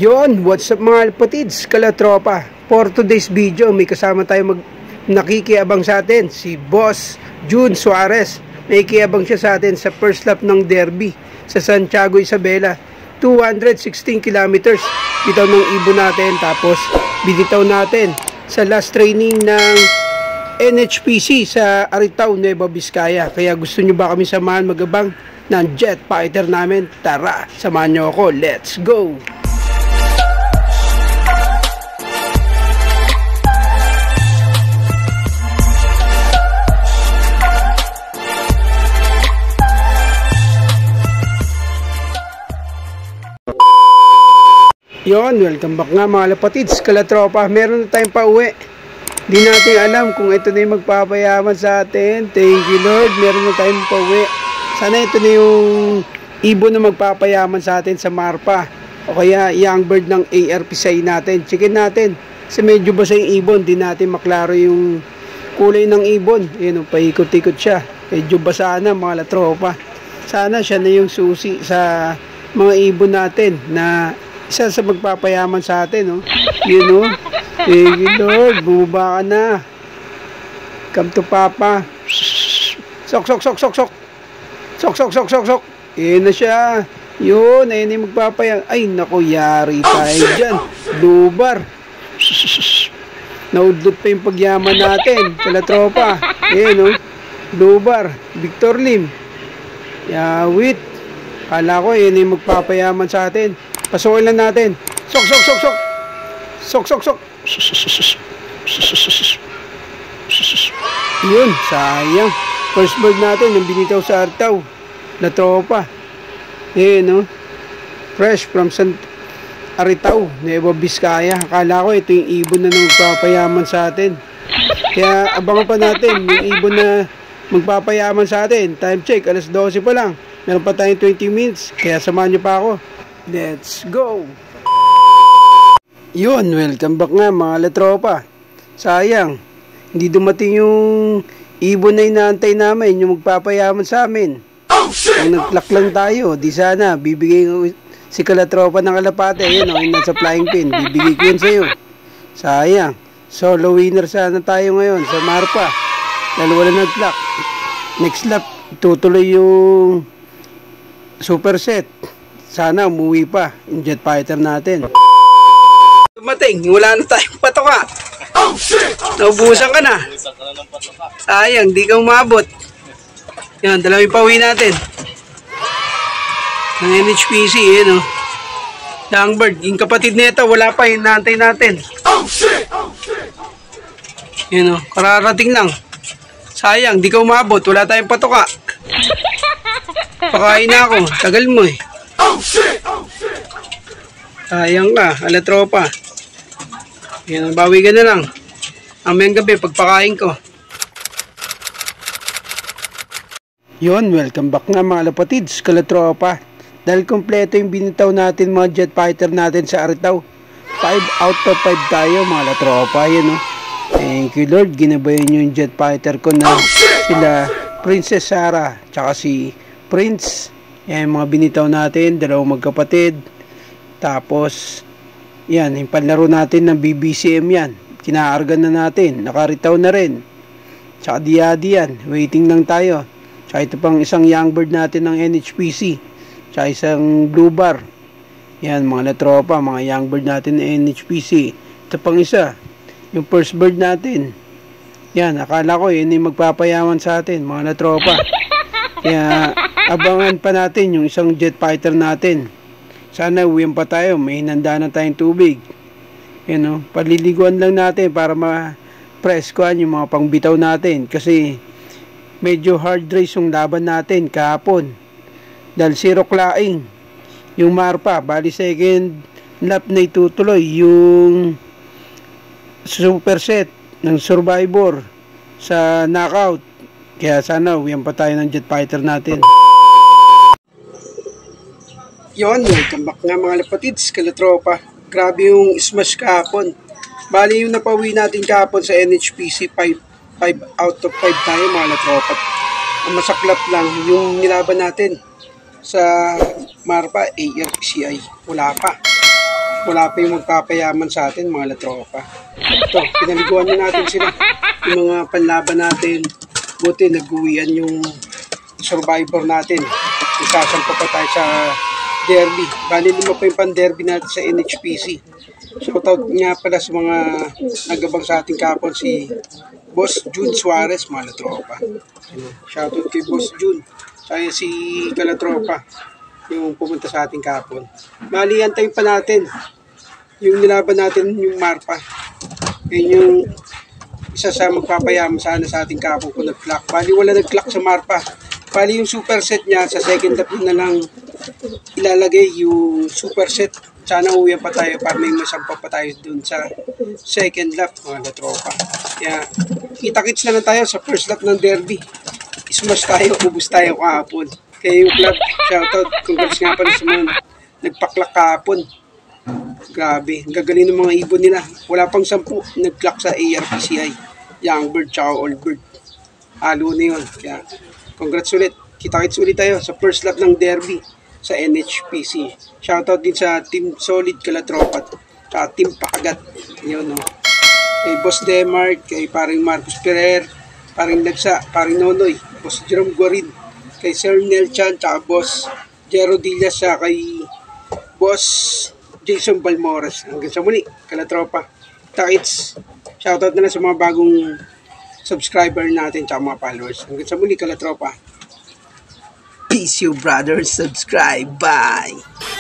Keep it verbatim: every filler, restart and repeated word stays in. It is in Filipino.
Yon, what's up mga kapatids, kalatropa. For today's video, may kasama tayo mag nakikiabang sa atin, si Boss June Suarez. Nakikiabang siya sa atin sa first lap ng Derby sa Santiago Isabela, two hundred sixteen kilometers. Bitaw ng ibon natin, tapos binitaw natin sa last training ng N H P C sa Aritaw, Nueva Vizcaya. Kaya gusto nyo ba kami samahan magabang ng jet fighter namin? Tara, samahan nyo ako, let's go! Yon, welcome back nga mga lapatids, kalatropa. Meron na tayong pauwi. Di natin alam kung ito na yung magpapayaman sa atin. Thank you Lord, meron na tayong pauwi. Sana ito na yung ibon na magpapayaman sa atin sa Marpa, o kaya young bird ng A R P C natin. Checkin natin, kasi medyo basa yung ibon. Di natin maklaro yung kulay ng ibon. Yun, paikot-ikot siya. Medyo basa na mga latropa. Sana siya na yung susi sa mga ibon natin na isa sa magpapayaman sa atin, no? You know? Thank you Lord, bumaba ka na. Come to Papa. Sok, sok, sok, sok, sok. Sok, sok, sok, sok, sok. Ayan na siya. Yun, ayun yung magpapayaman. Ay, naku, yari tayo dyan. Lubar. Naudlot pa yung pagyaman natin. Kalatropa. Ayan, no? Lubar. Victor Lim. Yawit. Kala ko, yun yung magpapayaman sa atin. Pasukin lang natin. Sok, sok, sok, sok. Sok, sok, sok. Yun, sayang. First bird natin, yung binitaw sa Aritaw na tropa. Eh, no? Fresh from San Aritaw, Nueva Vizcaya. Akala ko ito yung ibon na magpapayaman sa atin. Kaya abangan pa natin yung ibon na magpapayaman sa atin. Time check, alas dose pa lang. Meron pa tayong twenty minutes. Kaya samahan nyo pa ako. Let's go! Yun, welcome back nga mga latropa. Sayang, hindi dumating yung ibon na inaantay namin, yung magpapayaman sa amin. Oh, ang nag-clock lang tayo, di sana bibigay ko si kalatropa ng kalapate. Ayun, o, yung nasa flying pin, bibigay ko yun sa'yo. Sayang, solo winner sana tayo ngayon sa Marpa, dahil wala nag-clock. Next lap, tutuloy yung super set. Sana umuwi pa yung jet fighter natin. Dumating, wala na tayong patoka. Oh, shit! Naubusan ka na. Sayang, di ka umabot. Yan, dalawang pauwi natin ng N H P C, eh, no? Young bird, yung kapatid nito, wala pa, hinahantay natin. Oh, shit! Yan, no? Kararating lang. Sayang, di ka umabot, wala tayong patoka. Pakain na ako, tagal mo eh. Oh, shit! Oh, shit! Sayang ka, alatropa. Yan, bawi ka na lang. Amayang gabi, pagpakain ko. Yun, welcome back nga mga lapatids, kalatropa. Dahil kompleto yung binitaw natin mga jet fighter natin sa Aritaw. five out of five tayo mga latropa. Yan, no? Thank you Lord, ginabayan nyo yung jet fighter ko na sila Princess Sarah tsaka si Prince. Yan yung mga binitaw natin, dalawang magkapatid. Tapos yan, yung panlaro natin ng B B C M yan. Kinaargan na natin, nakaritaw na rin. Tsaka diadi yan, waiting lang tayo. Tsaka ito pang isang young bird natin ng N H P C. Tsaka isang blue bar. Yan mga latropa, mga young bird natin ng N H P C. Ito pang isa, yung first bird natin. Yan, akala ko yun yung magpapayaman sa atin, mga latropa. Kaya abangan pa natin yung isang jet fighter natin. Sana uwian pa tayo, may hinanda na tayong tubig. You know, paliliguan lang natin para ma-preskoan yung mga pangbitaw natin. Kasi medyo hard race yung laban natin kahapon. Dahil zero claing yung Marpa. Bali second lap na itutuloy yung super set ng Survivor sa knockout. Kaya sana uwian pa tayo ng jet fighter natin. Yon, welcome back nga mga lapatids, kalatropa. Grabe yung smash kahapon. Bali yung napawi natin kahapon sa N H P C, five out of five tayo mga latropa. Ang masaklap lang yung nilaban natin sa Marpa A R P C I. Wala pa. wala pa yung magpapayaman sa atin, mga latropa. Ito, pinaliguan na natin sila. Yung mga panlaban natin, buti nag-uwian yung survivor natin. Isasampa pa tayo sa derby. Bali lima pa yung pan-derby natin sa N H P C. Shoutout nga pala sa mga nagabang sa ating kapon, si Boss June Suarez, mga latropa. Shoutout kay Boss June. Kaya si Kalatropa, yung pumunta sa ating kapon. Bali, antayin pa natin yung nilaban natin yung Marpa. Yun yung isa sa magpapayama sana sa ating kapon kung nag-clock. Bali, wala nag-clock sa Marpa. Bali, yung super set niya, sa second lap na lang ilalagay yung super set. Sana uwi pa tayo para may masampa pa tayo dun sa second lap, mga tropa. Kaya, kita-kits na lang tayo sa first lap ng derby. Smash tayo, ubus tayo kahapon. Kaya yung club, shoutout, congrats nga pala sa mga nagpaklak kahapon. Grabe, gagaling ng mga ibon nila. Wala pang sampu, nag-clock sa A R P C I. Young bird, tsaka old bird. Halo na yun. Kaya, congrats ulit. Kita-kits ulit tayo sa first lap ng derby sa N H P C. Shoutout din sa Team Solid Kalatropa, tsaka Team Pakagat. Yun, no. Kay Boss Demark, kay paring Marcos Ferrer, paring Nagsa, paring Nonoy, Boss Jerome Guarin, kay Sir Nel Chan, tsaka Boss Jero Dillas, sa kay Boss Jason Balmores. Hanggang sa muli, Kalatropa. Takits. Shoutout na lang sa mga bagong subscriber natin tsaka mga followers. Hanggang sa muli, Kalatropa. Peace you brothers. Subscribe. Bye.